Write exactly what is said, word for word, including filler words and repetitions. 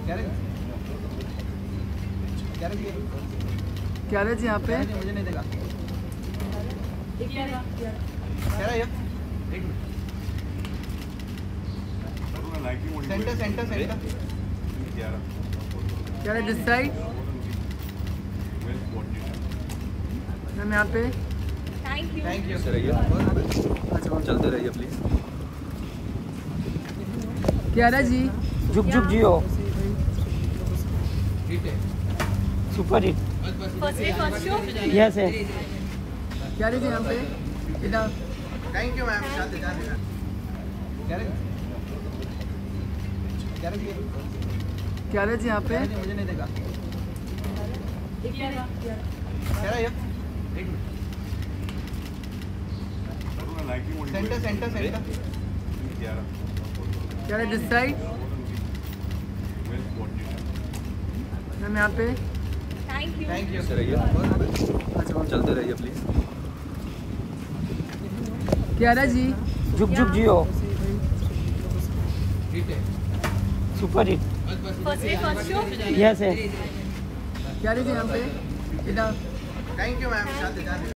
क्या रहे जी यहाँ पे? मुझे नहीं देगा। क्या रहा ये? Centre centre centre. क्या रहे दिस साइड? मैम यहाँ पे। Thank you thank you. अच्छा चलते रहिए प्लीज। क्या रहा जी? झुक झुक जियो हिट है। Super hit first day first show yes है। क्या रहे जी यहाँ पे? इधर थैंक यू मैम। जाते जाते क्या रहे? क्या रहे? क्या रहे जी यहाँ पे? मुझे नहीं देगा। क्या रहा ये? Centre centre centre. क्या रहे दिस साइड? मैम यहाँ पे। Thank you thank you. अच्छा चलते रहिए प्लीज। क्या रहा जी? झुक झुक जियो हिट है। Super hit first day first show yes है। क्या रहे जी यहाँ पे? इधर थैंक यू मैम। जाते जाते